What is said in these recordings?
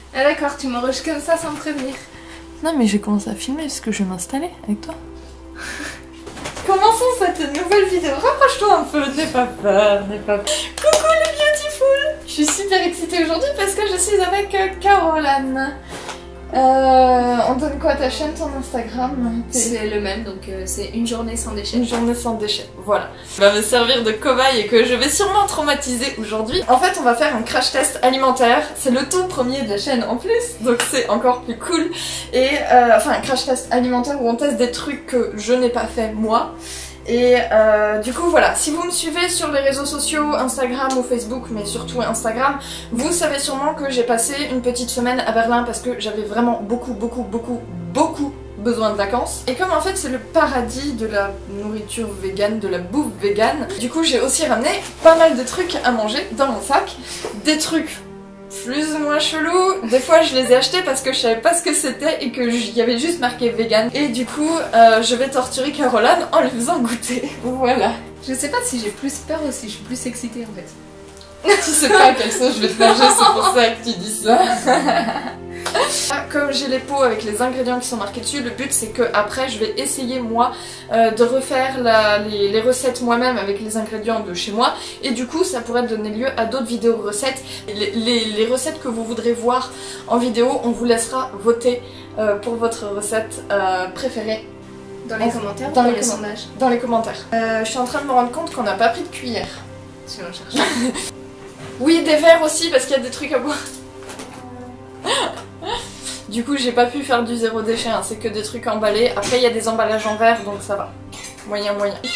Ah d'accord, tu m'enregistres comme ça sans me prévenir. Non mais j'ai commencé à filmer parce que je vais m'installer avec toi. Commençons cette nouvelle vidéo. Rapproche-toi un peu, n'aie pas peur, n'aie pas peur. Coucou les beautiful. Je suis super excitée aujourd'hui parce que je suis avec Caroline. On donne quoi à ta chaîne, ton Instagram? C'est le même, donc c'est une journée sans déchets. Une journée sans déchets, voilà. Ça va me servir de cobaye et que je vais sûrement traumatiser aujourd'hui. En fait, on va faire un crash test alimentaire. C'est le tout premier de la chaîne en plus, donc c'est encore plus cool. Et enfin, un crash test alimentaire où on teste des trucs que je n'ai pas fait moi. Et du coup voilà, si vous me suivez sur les réseaux sociaux, Instagram ou Facebook, mais surtout Instagram, vous savez sûrement que j'ai passé une petite semaine à Berlin parce que j'avais vraiment beaucoup besoin de vacances. Et comme en fait c'est le paradis de la nourriture végane, de la bouffe végane, du coup j'ai aussi ramené pas mal de trucs à manger dans mon sac. Des trucs plus ou moins chelou. Des fois je les ai achetés parce que je savais pas ce que c'était et que y avait juste marqué vegan. Et du coup je vais torturer Caroline en lui faisant goûter. Voilà. Je sais pas si j'ai plus peur ou si je suis plus excitée en fait. Tu sais pas à quelle sauce je vais te manger, c'est pour ça que tu dis ça. Comme j'ai les pots avec les ingrédients qui sont marqués dessus, le but c'est que après je vais essayer moi de refaire les recettes moi-même avec les ingrédients de chez moi, et du coup ça pourrait donner lieu à d'autres vidéos recettes. Les recettes que vous voudrez voir en vidéo, on vous laissera voter pour votre recette préférée. Dans les commentaires dans ou dans les les sondages? Dans les commentaires. Je suis en train de me rendre compte qu'on n'a pas pris de cuillère. Si on cherche. Oui, des verres aussi parce qu'il y a des trucs à boire. Du coup j'ai pas pu faire du zéro déchet, hein. C'est que des trucs emballés. Après il y a des emballages en verre donc ça va. Moyen.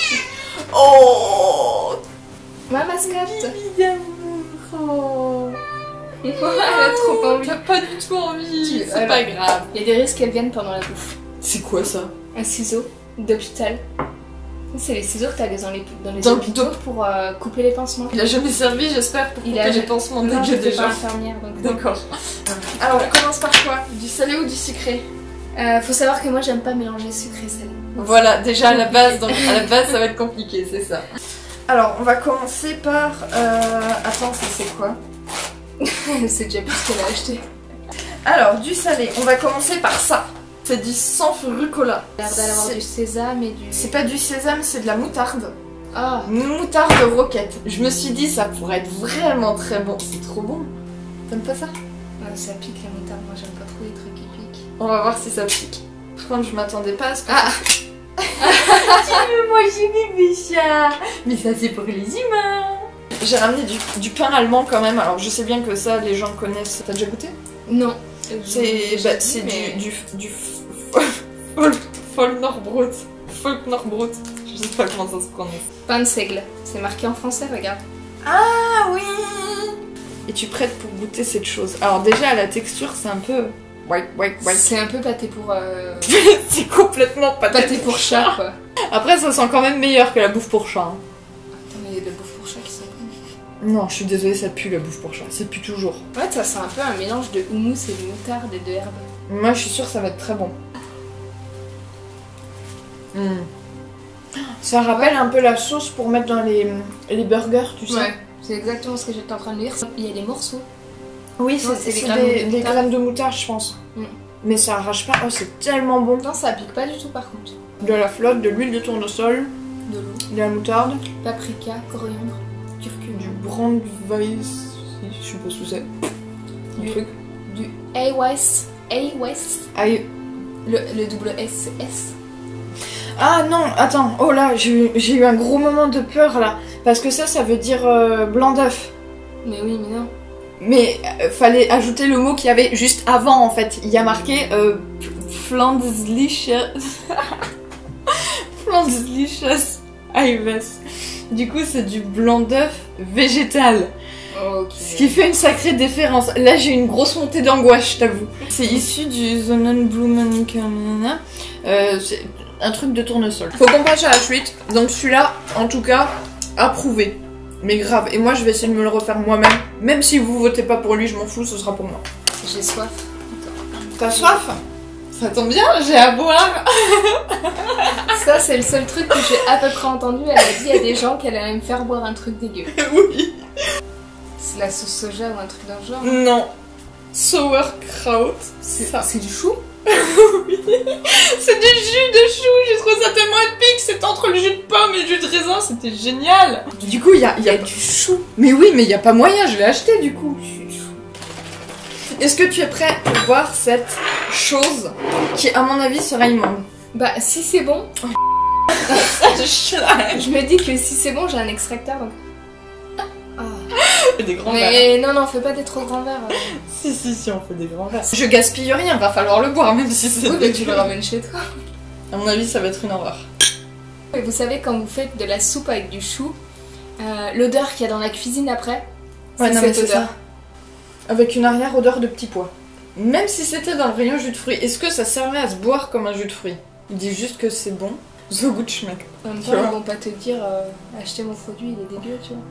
Oh, Ma mascotte. Bibi d'amour. Elle a trop envie. T'as pas du tout envie. C'est alors, pas grave. Il y a des risques qu'elles viennent pendant la bouffe. C'est quoi ça? Un ciseau d'hôpital. C'est les ciseaux que t'as dans les Dans le hôpitaux pour couper les pansements. Il a jamais servi, j'espère, pour couper les pansements Non, dégueu j'étais des pas gens. infirmière donc. D'accord. Alors on commence par quoi? Du salé ou du sucré? Faut savoir que moi j'aime pas mélanger sucré et salé. Voilà, déjà à la base, donc à la base ça va être compliqué, c'est ça. Alors on va commencer par... Attends, ça c'est quoi? C'est déjà plus ce qu'elle a acheté. Alors du salé, on va commencer par ça. C'est du sans rucola. Elle a l'air d'avoir du sésame et du... C'est pas du sésame, c'est de la moutarde. Ah, Moutarde roquette. Je me suis dit ça pourrait être vraiment très bon. C'est trop bon. T'aimes pas ça? ça pique la moutarde, moi j'aime pas trop les trucs qui piquent. On va voir si ça pique. Par contre je m'attendais pas à ce que... Ah. Tu veux manger mes chats? Mais ça c'est pour les humains. J'ai ramené du pain allemand quand même. Alors je sais bien que ça les gens connaissent. T'as déjà goûté? Non. C'est du Vollkornbrot. Vollkornbrot. Je sais pas comment ça se prononce. Pain de seigle. C'est marqué en français, regarde. Ah oui. Et tu prêtes pour goûter cette chose. Alors déjà la texture c'est un peu... Ouais. C'est un peu pâté pour... C'est complètement pâté pour chat quoi. Après ça sent quand même meilleur que la bouffe pour chat. Hein. Attends, mais il y a de la bouffe pour chat qui sent bon. Non, je suis désolée, ça pue la bouffe pour chat. Ça pue toujours. Ouais, ça sent un peu un mélange de houmous et de moutarde et de herbes. Moi je suis sûre que ça va être très bon. Ça rappelle un peu la sauce pour mettre dans les burgers, tu sais. Ouais, c'est exactement ce que j'étais en train de dire. Il y a des morceaux. Oui, Non, c'est des des graines de moutarde, je pense. Mais ça arrache pas. Oh, c'est tellement bon. Non, ça pique pas du tout par contre. De la flotte, de l'huile de tournesol, De l'eau, de la moutarde, paprika, coriandre, curcuma, du brandeweiss, je sais pas ce que c'est. Un truc. du A-West, Aïe. le double S. Ah non, attends, oh là, j'ai eu un gros moment de peur là. Parce que ça veut dire blanc d'œuf. Mais oui, mais non. Mais fallait ajouter le mot qu'il y avait juste avant en fait. Il y a marqué Pflanzliches. Pflanzliches Eiweiß. Du coup, c'est du blanc d'œuf végétal. Ok. Ce qui fait une sacrée différence. Là, j'ai une grosse montée d'angoisse, je t'avoue. C'est issu du Sonnenblumenkerne. C'est un truc de tournesol. Faut qu'on passe à la suite. Donc celui-là, en tout cas, approuvé. Mais grave. Et moi, je vais essayer de me le refaire moi-même. Même si vous votez pas pour lui, je m'en fous, ce sera pour moi. J'ai soif. T'as soif? Ça tombe bien, j'ai à boire. Ça, c'est le seul truc que j'ai à peu près entendu. Elle a dit à des gens qu'elle allait me faire boire un truc dégueu. Oui. C'est la sauce soja ou un truc dans le genre. Non. sauerkraut. C'est du chou? C'est du jus de chou, j'ai trouvé ça tellement épique, c'était entre le jus de pomme et le jus de raisin, c'était génial. Du coup, il y a du chou. Mais oui, mais il y a pas moyen, je vais acheter du coup. Est-ce que tu es prêt pour voir cette chose qui, à mon avis, sera immonde? Bah, si c'est bon. Je me dis que si c'est bon, j'ai un extracteur donc. Des grands verres. Mais non, fais pas des trop grands verres. Si, on fait des grands verres. Je gaspille rien, va falloir le boire, même si c'est. Oui, mais tu le ramènes chez toi. À mon avis, ça va être une horreur. Et vous savez, quand vous faites de la soupe avec du chou, l'odeur qu'il y a dans la cuisine après, Ouais, non, mais cette c'est odeur. ça. Avec une arrière-odeur de petits pois. Même si c'était dans le rayon jus de fruits, est-ce que ça servait à se boire comme un jus de fruits? Il dit juste que c'est bon. So good schmeck. En même Tu temps, vois. ils vont pas te dire acheter mon produit, il est dégueu, tu vois.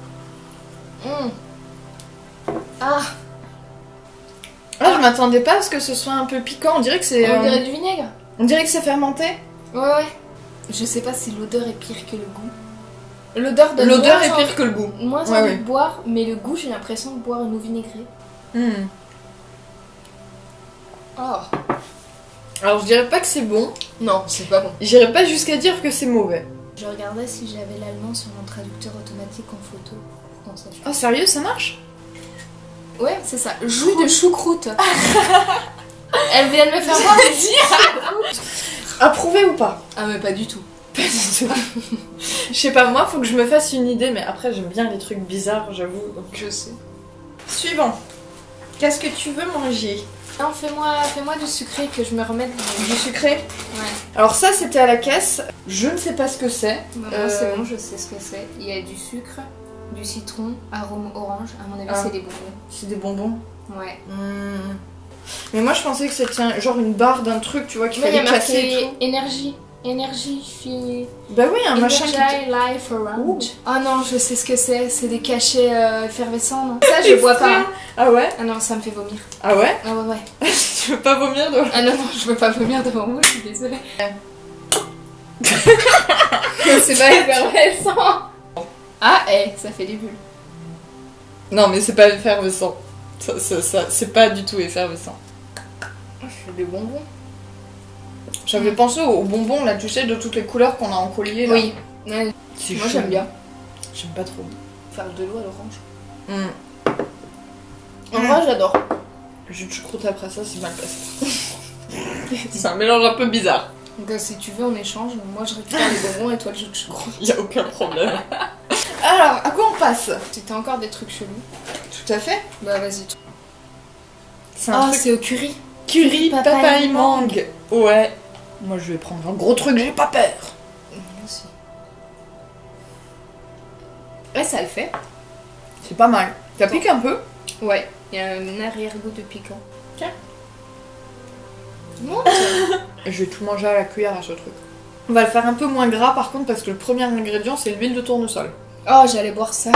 Ah, Ah, je m'attendais pas à ce que ce soit un peu piquant. On dirait que c'est. on dirait du vinaigre. On dirait que c'est fermenté. Ouais. Je sais pas si l'odeur est pire que le goût. L'odeur donne L'odeur moins est envie- pire que le goût. Moins Ouais, envie ouais. de boire, mais le goût, j'ai l'impression de boire une eau vinaigrée. Oh. Alors je dirais pas que c'est bon. Non, c'est pas bon. J'irais pas jusqu'à dire que c'est mauvais. Je regardais si j'avais l'allemand sur mon traducteur automatique en photo. Non, ça Oh sérieux, ça marche? Ouais, c'est ça. Jus de choucroute. Elle vient de me faire voir des choucroute. Approuvé ou pas? Ah, mais pas du tout. Pas du tout. Je sais pas, moi faut que je me fasse une idée, mais après j'aime bien les trucs bizarres, j'avoue. Donc... Je sais. Suivant. Qu'est-ce que tu veux manger? Non, fais-moi du sucré que je me remette. Du sucré? Ouais. Alors ça c'était à la caisse, je ne sais pas ce que c'est. Bah, moi, c'est bon, je sais ce que c'est. Il y a du sucre, du citron, arôme orange. À mon avis, Ah. c'est des bonbons. C'est des bonbons. Ouais. Mais moi je pensais que c'était genre une barre d'un truc, tu vois, qu'il Mais il y a fallait casser et marqué tout. énergie. Énergie, fille. Bah oui, un machin qui... Energy life around. Ouh. Ah non, je sais ce que c'est. C'est des cachets effervescents, non? Ça, je bois pas. Hein. Ah ouais? Ah non, ça me fait vomir. Ah ouais? Ah ouais. Tu veux pas vomir de... Ah non, je veux pas vomir devant vous, je suis désolée. C'est pas effervescent. Ah, ça fait des bulles. Non mais c'est pas effervescent. Ça, c'est pas du tout effervescent. Je fais des bonbons. J'avais pensé aux bonbons là, tu sais, de toutes les couleurs qu'on a en collier là. Oui. Ouais. C'est Moi, chaud. j'aime bien. J'aime pas trop. Faire de l'eau à l'orange. En Mm. vrai, j'adore. Le jus de choucroute après ça, c'est mal passé. C'est un mélange un peu bizarre. Donc, si tu veux, on échange. Moi, je récupère les bonbons et toi, le jus de choucroute. Y a aucun problème. Alors, à quoi on passe? C'était encore des trucs chelous. Tout à fait. Bah, vas-y. C'est un Ah, truc c'est au curry. curry, papaye, papaye, mangue. Ouais. Moi je vais prendre un gros truc, j'ai pas peur. Moi aussi. Ouais, ça le fait. C'est pas mal. Ça pique un peu. Ouais, il y a un arrière-goût de piquant. Tiens. Non, Je vais tout manger à la cuillère à ce truc. On va le faire un peu moins gras par contre parce que le premier ingrédient c'est l'huile de tournesol. oh, j'allais boire ça.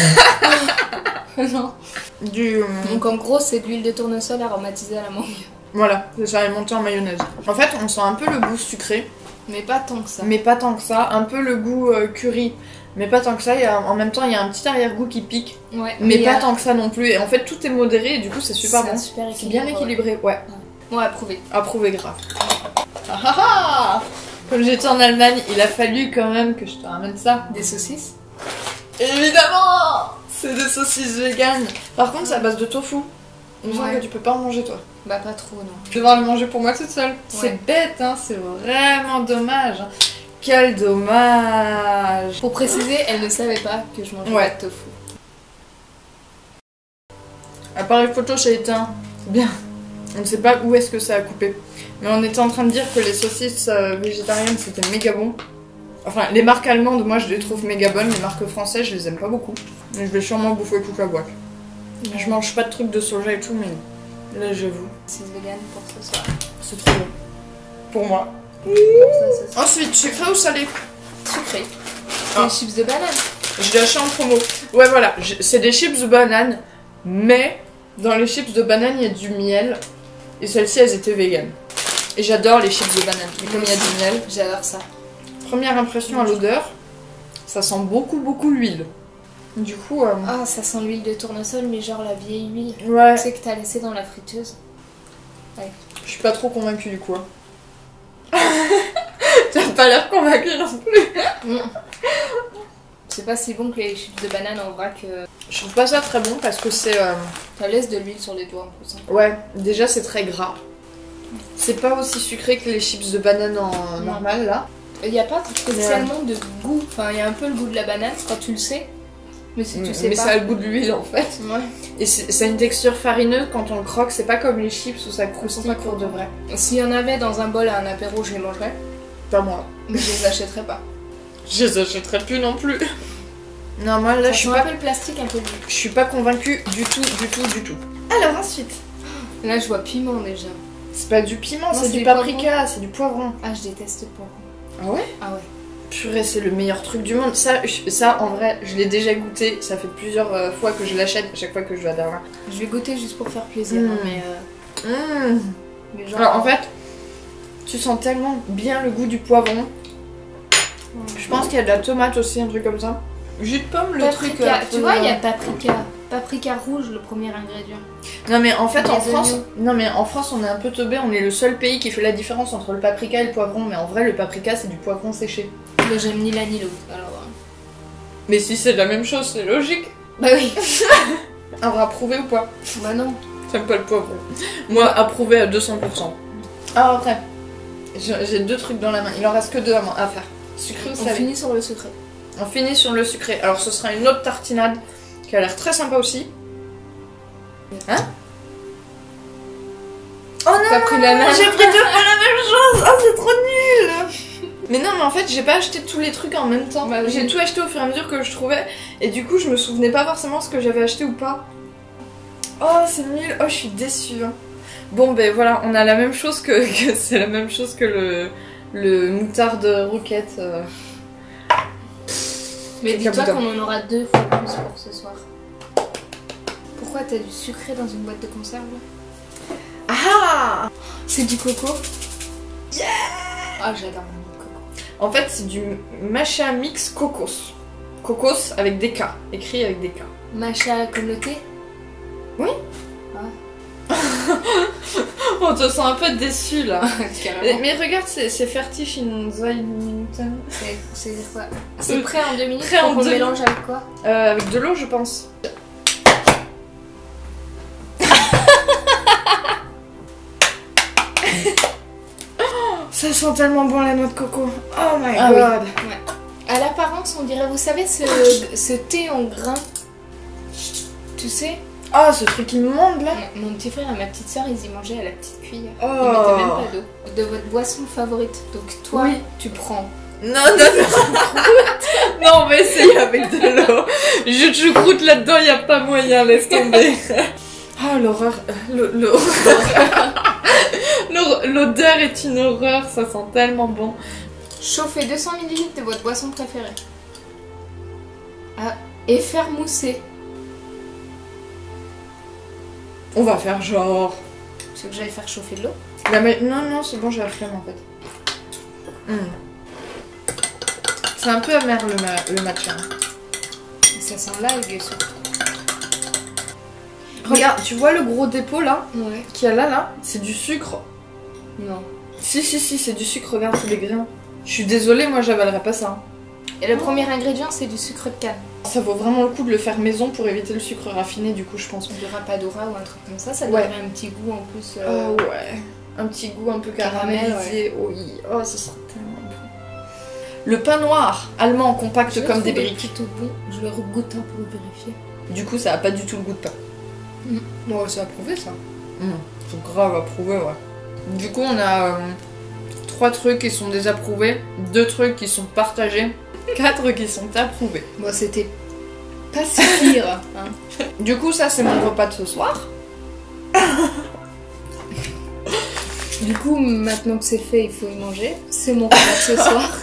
Non. Donc Donc en gros, c'est de l'huile de tournesol aromatisée à la mangue. voilà, ça est monté en mayonnaise. En fait, on sent un peu le goût sucré, Mais pas tant que ça. mais pas tant que ça. Un peu le goût curry, mais pas tant que ça. En même temps, il y a un petit arrière-goût qui pique, Ouais, mais il y pas a- tant que ça non plus. Et en fait, tout est modéré et du coup, c'est super bon. Super C'est bien équilibré, ouais. Bon, approuvé. Approuvé grave. Ah ah ah! Comme j'étais en Allemagne, il a fallu quand même que je te ramène ça. Des saucisses. Évidemment! C'est des saucisses véganes. Par contre, c'est à base de tofu. Il me semble Ouais. que tu peux pas en manger toi. Bah, pas trop, non. Je vais devoir le manger pour moi toute seule. Ouais. C'est bête, hein, c'est vraiment dommage. Quel dommage. Pour préciser, elle ne savait pas que je mangeais Ouais. pas de tofu. Appareil photo, j'ai éteint. C'est bien. On ne sait pas où est-ce que ça a coupé. Mais on était en train de dire que les saucisses végétariennes c'était méga bon. Enfin, les marques allemandes, moi je les trouve méga bonnes. Les marques françaises, je les aime pas beaucoup. Mais je vais sûrement bouffer toute la boîte. Je mange pas de trucs de soja et tout, mais là j'avoue, Saucisses vegan pour ce soir. c'est trop bon. Pour moi. Pour ça, ça, Ensuite, sucré ou salé? sucré. Ah. Des chips de banane. Je l'ai acheté en promo. Ouais, voilà, c'est des chips de banane, mais dans les chips de banane, il y a du miel. Et celles-ci, elles étaient véganes. Et j'adore les chips de banane, mais comme il y a du miel. J'adore ça. Première impression à l'odeur, ça sent beaucoup l'huile. Du coup... Ah, ça sent l'huile de tournesol, mais genre la vieille huile. Ouais. Tu sais que t'as laissé dans la friteuse. Ouais. Je suis pas trop convaincue du coup. T'as pas l'air convaincue non plus. C'est pas si bon que les chips de banane en vrac. Je trouve pas ça très bon parce que c'est... Ça laisse de l'huile sur les doigts en plus. Hein. Ouais, déjà c'est très gras. C'est pas aussi sucré que les chips de banane en normal là. Il n'y a pas spécialement de goût. Enfin, il y a un peu le goût de la banane quand tu le sais. Mais si tu sais mais pas. ça a le goût de l'huile en fait. Ouais. Et ça a une texture farineuse quand on le croque. C'est pas comme les chips où ça croustille pour de vrai. S'il y en avait dans un bol à un apéro, je les mangerais. Pas moi. Mais je les achèterais pas. Je les achèterais plus non plus. Non, moi là Ça je suis sent pas... un peu le plastique, un peu de... Je suis pas convaincue du tout. Alors ensuite. Là, je vois piment déjà. C'est pas du piment, Non, c'est du paprika, c'est du poivron. Ah, je déteste le poivron. Ah ouais? Ah ouais. Purée, c'est le meilleur truc du monde. Ça en vrai, je l'ai déjà goûté. Ça fait plusieurs fois que je l'achète à chaque fois que je vais à Berlin. Je vais goûter juste pour faire plaisir, hein, mais genre... Alors en fait, tu sens tellement bien le goût du poivron. Je pense qu'il y a de la tomate aussi, un truc comme ça. Jus de pomme, le truc... Tu vois, il y a paprika. Paprika rouge, le premier ingrédient. Non mais en fait, Les en France, on est un peu teubé. On est le seul pays qui fait la différence entre le paprika et le poivron. Mais en vrai, le paprika, c'est du poivron séché. Mais j'aime ni l'un ni l'autre, alors... Mais si c'est la même chose, c'est logique. Bah oui. Alors approuvé ou pas? Bah non. J'aime pas le poivron. Moi, approuvé à 200%. Alors après, j'ai 2 trucs dans la main. Il en reste que 2 à faire. Sucré ou On salé? finit sur le sucré. On finit sur le sucré. Alors ce sera une autre tartinade qui a l'air très sympa aussi. Hein? Oh non! T'as pris la même. J'ai pris 2 fois la même chose! Oh, c'est trop nul! Mais non, mais en fait, j'ai pas acheté tous les trucs en même temps. Bah oui. J'ai tout acheté au fur et à mesure que je trouvais. Et du coup, je me souvenais pas forcément ce que j'avais acheté ou pas. Oh, c'est nul! Oh, je suis déçue. Bon, ben voilà, on a la même chose que c'est la même chose que le moutarde roquette. Mais dis-toi Caboudin. qu'on en aura 2 fois plus pour ce soir. Pourquoi t'as du sucré dans une boîte de conserve là? Ah! C'est du coco? Yeah! Ah, j'adore le coco. En fait, c'est du matcha mix cocos. Cocos avec des K, écrit avec des K. Matcha comme le thé? Oui. Ah. On te sent un peu déçu là. Carrément. Mais regarde, c'est fertig in 2 minuten. C'est quoi? C'est prêt en 2 minutes? Prêt en Faut qu'on 2 le mélange avec quoi? Avec de l'eau, je pense. Ça sent tellement bon la noix de coco. Oh my Ah god. oui. Ouais. À l'apparence, on dirait, vous savez, ce thé en grains. Tu sais? Ah, ce truc immonde là. Mon petit frère et ma petite soeur, ils y mangeaient à la petite cuillère. Oh. Ils mettaient même pas d'eau. De votre boisson favorite. Donc toi, Oui. tu prends. Non, non. Non, on va essayer avec de l'eau. Jus de choucroute là-dedans, y a pas moyen, laisse tomber. Ah, l'horreur. L'odeur est une horreur, ça sent tellement bon. Chauffez 200 ml de votre boisson préférée. Ah, et faire mousser. On va faire genre... Tu veux que j'aille faire chauffer de l'eau? Non, non, c'est bon, j'ai la flemme en fait. C'est un peu amer le matcha. Ça sent l'algue surtout. Regarde, tu vois le gros dépôt là Ouais. qu'il y a là, c'est du sucre. Non. Si, c'est du sucre, regarde, c'est des grains. Je suis désolée, moi j'avalerais pas ça. Et le premier ingrédient, c'est du sucre de canne. Ça vaut vraiment le coup de le faire maison pour éviter le sucre raffiné, du coup, je pense. Du rapadura ou un truc comme ça Ouais. donnerait un petit goût en plus. Oh ouais, un petit goût un peu caramélisé. Oui, oh, ce serait tellement bon. Le pain noir, allemand, compact Je le comme des trouvais briques. plutôt bon. Je le regoute un pour vérifier. Du coup, ça a pas du tout le goût de pain. Bon, c'est approuvé ça. C'est grave approuvé, ouais. Du coup, on a 3 trucs qui sont désapprouvés, 2 trucs qui sont partagés, 4 qui sont approuvés. Bon, c'était pas si pire. Hein. Du coup, ça, c'est mon repas de ce soir. Du coup, maintenant que c'est fait, il faut y manger. C'est mon repas de ce soir.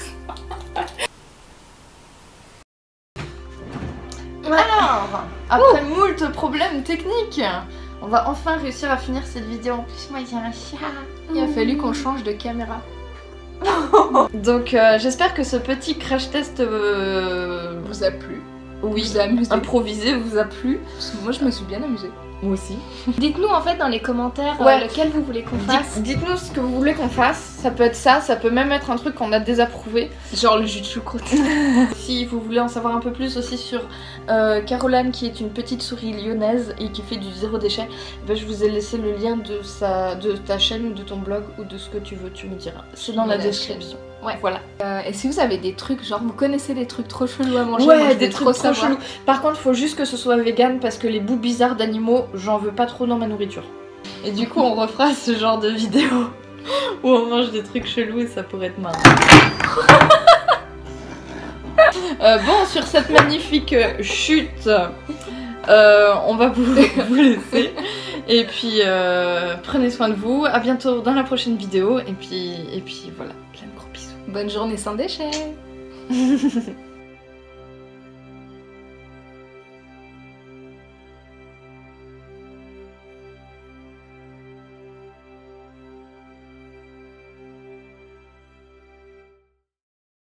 Alors, après moult problèmes techniques, on va enfin réussir à finir cette vidéo. En plus, moi, j'ai un chat. Il a fallu qu'on change de caméra. Donc, j'espère que ce petit crash test Vous a plu. oui, vous a amusé. improvisé vous a plu. Parce que moi je me suis bien amusée. Moi aussi. Dites-nous en fait dans les commentaires lequel vous voulez qu'on fasse. Dites-nous ce que vous voulez qu'on fasse. Ça peut être ça peut même être un truc qu'on a désapprouvé. Genre le jus de choucroute. Si vous voulez en savoir un peu plus aussi sur Caroline, qui est une petite souris lyonnaise et qui fait du zéro déchet, ben, je vous ai laissé le lien de ta chaîne ou de ton blog ou de ce que tu veux, tu me diras. C'est dans la description. Ouais. Voilà. Et si vous avez des trucs, genre vous connaissez des trucs trop chelous à manger, Ouais, des trucs trop chelous. Par contre, faut juste que ce soit vegan parce que les bouts bizarres d'animaux, j'en veux pas trop dans ma nourriture. Et du coup, on refera ce genre de vidéo où on mange des trucs chelous et ça pourrait être marrant. Bon, sur cette magnifique chute, on va vous laisser. Et puis, prenez soin de vous. À bientôt dans la prochaine vidéo. Et puis voilà. Plein de gros bisous. Bonne journée sans déchets.